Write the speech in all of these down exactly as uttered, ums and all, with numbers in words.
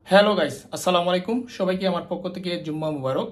Hello guys, আসসালামু আলাইকুম। সবাইকে আমার পক্ষ থেকে জুম্মা মুবারক।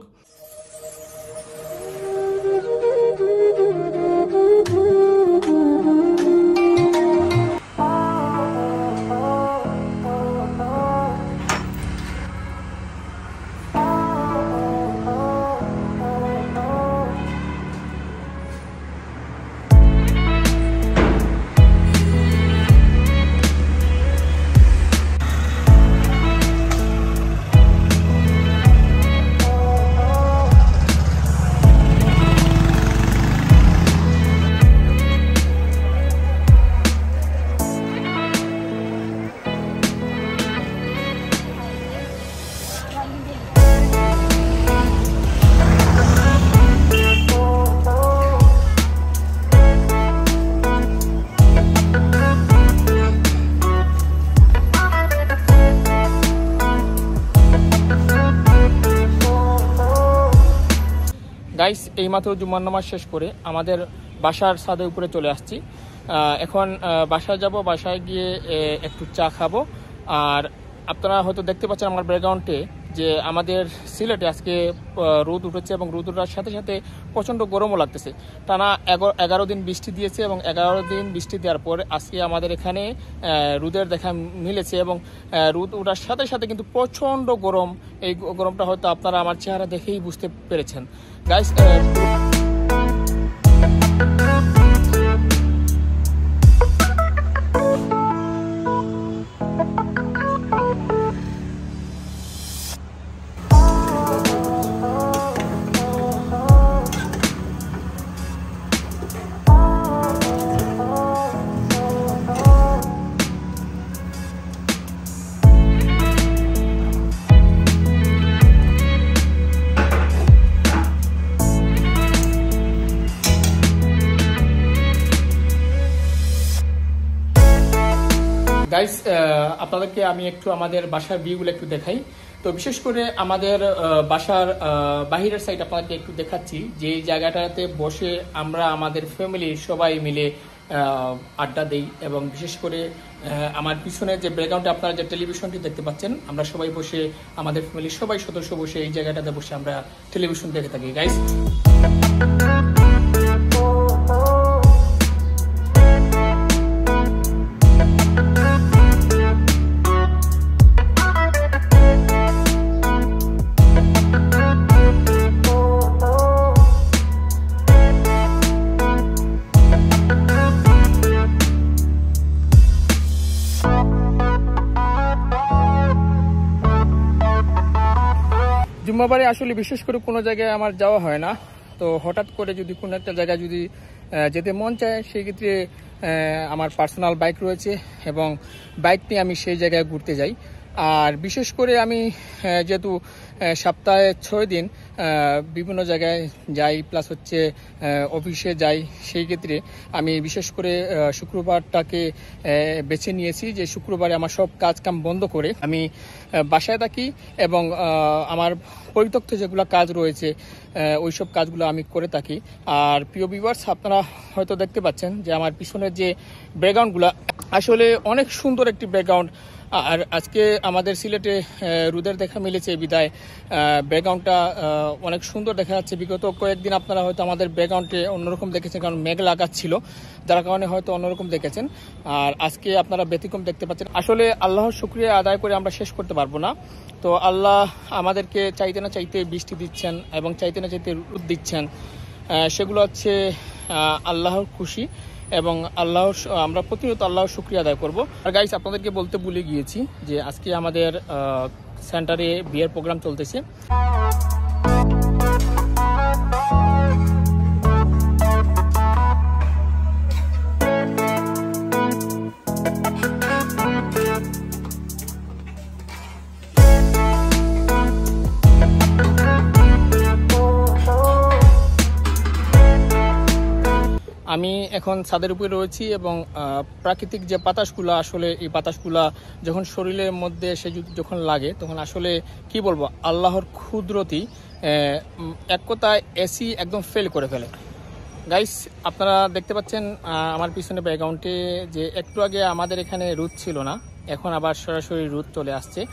গাইস, এইমাত্র জুম্মার নামাজ শেষ করে আমাদের বাসার ছাদের উপরে চলে আসছি। এখন বাসায় যাব, বাসায় গিয়ে একটু চা খাবো। আর আপনারা হয়তো দেখতে পাচ্ছেন আমার ব্যাকগ্রাউন্ডে যে আমাদের সিলেটে আজকে রোদ উঠেছে এবং রোদ ওঠার সাথে সাথে প্রচণ্ড গরমও লাগতেছে। টানা এগারো দিন বৃষ্টি দিয়েছে এবং এগারো দিন বৃষ্টি দেওয়ার পর আজকে আমাদের এখানে রোদের দেখা মিলেছে এবং রোদ ওঠার সাথে সাথে কিন্তু প্রচণ্ড গরম। এই গরমটা হয়তো আপনারা আমার চেহারা দেখেই বুঝতে পেরেছেন গাইস। গাইস, আপনাদেরকে আমি একটু আমাদের বাসার ভিউগুলো একটু দেখাই। তো বিশেষ করে আমাদের বাসার বাহিরের সাইড আপনাদেরকে একটু দেখাচ্ছি, যে জায়গাটাতে বসে আমরা আমাদের ফ্যামিলি সবাই মিলে আড্ডা দেই। এবং বিশেষ করে আমার পিছনে যে ব্যাকগ্রাউন্ডে আপনারা যে টেলিভিশনটি দেখতে পাচ্ছেন, আমরা সবাই বসে আমাদের ফ্যামিলির সবাই সদস্য বসে এই জায়গাটাতে বসে আমরা টেলিভিশন দেখে থাকি গাইস। জুম্মাবারে আসলে বিশেষ করে কোনো জায়গায় আমার যাওয়া হয় না। তো হঠাৎ করে যদি কোনো একটা জায়গায় যদি যেতে মন চায়, সেই ক্ষেত্রে আমার পার্সোনাল বাইক রয়েছে এবং বাইক নিয়ে আমি সেই জায়গায় ঘুরতে যাই। আর বিশেষ করে আমি যেহেতু সপ্তাহে ছয় দিন বিভিন্ন জায়গায় যাই, প্লাস হচ্ছে অফিসে যাই, সেই ক্ষেত্রে আমি বিশেষ করে শুক্রবারটাকে বেছে নিয়েছি যে শুক্রবারে আমার সব কাজ কাম বন্ধ করে আমি বাসায় থাকি এবং আমার পরিত্যক্ত যেগুলো কাজ রয়েছে ওই সব কাজগুলো আমি করে থাকি। আর প্রিয় ভিউয়ার্স, আপনারা হয়তো দেখতে পাচ্ছেন যে আমার পিছনের যে ব্যাকগ্রাউন্ডগুলো আসলে অনেক সুন্দর একটি ব্যাকগ্রাউন্ড। আর আজকে আমাদের সিলেটে রোদের দেখা মিলেছে বিদায় ব্যাকগ্রাউন্ডটা অনেক সুন্দর দেখা যাচ্ছে। বিগত কয়েকদিন আপনারা হয়তো আমাদের ব্যাকগ্রাউন্ডে অন্যরকম দেখেছেন, কারণ মেঘ লাগাচ্ছিল, যার কারণে হয়তো অন্যরকম দেখেছেন। আর আজকে আপনারা ব্যতিক্রম দেখতে পাচ্ছেন। আসলে আল্লাহর শুকরিয়া আদায় করে আমরা শেষ করতে পারবো না। তো আল্লাহ আমাদেরকে চাইতে না চাইতে বৃষ্টি দিচ্ছেন এবং চাইতে না চাইতে রোদ দিচ্ছেন, সেগুলো হচ্ছে আল্লাহর খুশি এবং আল্লাহ আমরা প্রতিনিয়ত আল্লাহর শুকরিয়া আদায় করব। আর গাইস, আপনাদেরকে বলতে ভুলে গিয়েছি যে আজকে আমাদের সেন্টারে বিয়ের প্রোগ্রাম চলতেছে। আমি এখন ছাদের উপরে রয়েছি এবং প্রাকৃতিক যে বাতাসগুলো, আসলে এই বাতাসগুলো যখন শরীরের মধ্যে এসে যখন লাগে তখন আসলে কি বলবো, আল্লাহর কুদরতি এক কথায় এসি একদম ফেল করে ফেলে। গাইস, আপনারা দেখতে পাচ্ছেন আমার পিছনে ব্যাকগ্রাউন্ডে যে একটু আগে আমাদের এখানে রোদ ছিল না, এখন আবার সরাসরি রোদ চলে আসছে।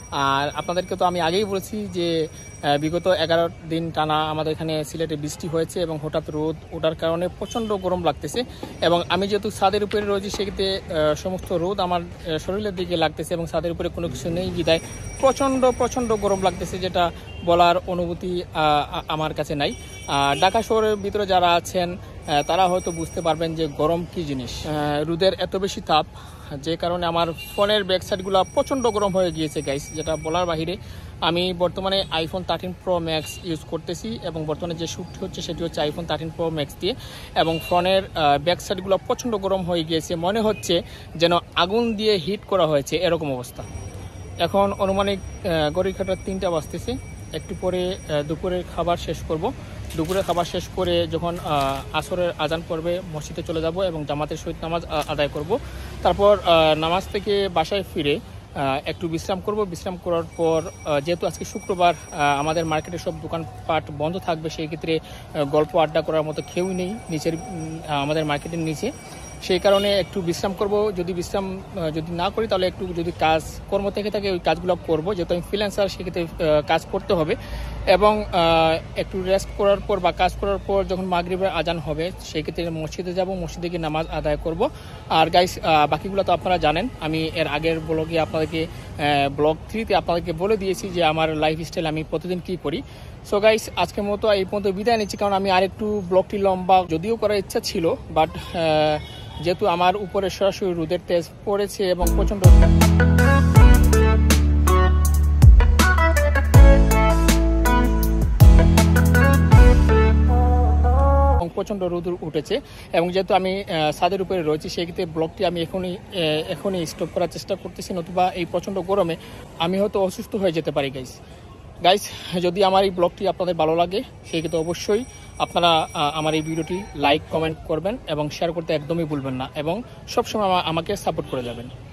আর আপনাদেরকে তো আমি আগেই বলেছি যে বিগত এগারো দিন টানা আমাদের এখানে সিলেটে বৃষ্টি হয়েছে এবং হঠাৎ রোদ ওঠার কারণে প্রচণ্ড গরম লাগতেছে এবং আমি যেহেতু ছাদের উপরে রয়েছি সেক্ষেত্রে সমস্ত রোদ আমার শরীরের দিকে লাগতেছে এবং ছাদের উপরে কোনো কিছু নেই বিধায় প্রচণ্ড প্রচণ্ড গরম লাগতেছে, যেটা বলার অনুভূতি আমার কাছে নাই। ঢাকা শহরের ভিতরে যারা আছেন তারা হয়তো বুঝতে পারবেন যে গরম কি জিনিস। রোদের এত বেশি তাপ যে কারণে আমার ফোনের ব্যাক সাইডগুলো প্রচণ্ড গরম হয়ে গিয়েছে গাইস, যেটা বলার বাহিরে। আমি বর্তমানে iPhone thirteen pro max use করতেছি এবং বর্তমানে যে শ্যুট হচ্ছে সেটি হচ্ছে আইফোন থার্টিন প্রো ম্যাক্স দিয়ে, এবং ফোনের ব্যাক সাইডগুলো প্রচণ্ড গরম হয়ে গিয়েছে, মনে হচ্ছে যেন আগুন দিয়ে হিট করা হয়েছে এরকম অবস্থা। এখন অনুমানিক ঘড়ির কাঁটার তিনটা বাজতেছে, একটু পরে দুপুরের খাবার শেষ করব। দুপুরের খাবার শেষ করে যখন আসরের আজান পড়বে মসজিদে চলে যাব এবং জামাতের সহিত নামাজ আদায় করব। তারপর নামাজ থেকে বাসায় ফিরে একটু বিশ্রাম করব। বিশ্রাম করার পর যেহেতু আজকে শুক্রবার আমাদের মার্কেটের সব দোকানপাট বন্ধ থাকবে, সেই ক্ষেত্রে গল্প আড্ডা করার মতো কেউই নেই নিচের আমাদের মার্কেটের নিচে, সেই কারণে একটু বিশ্রাম করব। যদি বিশ্রাম যদি না করি তাহলে একটু যদি কাজ কর্ম থেকে থাকে ওই কাজগুলো করব, যেহেতু আমি ফ্রিল্যান্সার সেক্ষেত্রে কাজ করতে হবে। এবং একটু রেস্ট করার পর বা কাজ করার পর যখন মাগরিবের আজান হবে সেই ক্ষেত্রে মসজিদে যাব, মসজিদে গিয়ে নামাজ আদায় করব। আর গাইস বাকিগুলো তো আপনারা জানেন, আমি এর আগের ব্লগে আপনাদেরকে ব্লগ থ্রিতে আপনাদেরকে বলে দিয়েছি যে আমার লাইফস্টাইল আমি প্রতিদিন কী করি। সো গাইস আজকের মতো এই পর্যন্ত বিদায় নিচ্ছি, কারণ আমি আরেকটু ব্লগটি লম্বা যদিও করার ইচ্ছা ছিল, বাট যেহেতু আমার উপরে সরাসরি রোদের তেজ পড়েছে এবং প্রচণ্ড প্রচণ্ড রোদ উঠেছে এবং যেহেতু আমি ছাদের উপরে রয়েছি সেক্ষেত্রে ব্লগটি আমি এখনই এখনই স্টপ করার চেষ্টা করতেছি, নতুবা এই প্রচণ্ড গরমে আমি হয়তো অসুস্থ হয়ে যেতে পারি গাইস। গাইস যদি আমার এই ব্লগটি আপনাদের ভালো লাগে সেক্ষেত্রে অবশ্যই আপনারা আমার এই ভিডিওটি লাইক কমেন্ট করবেন এবং শেয়ার করতে একদমই ভুলবেন না এবং সবসময় আমাকে সাপোর্ট করে যাবেন।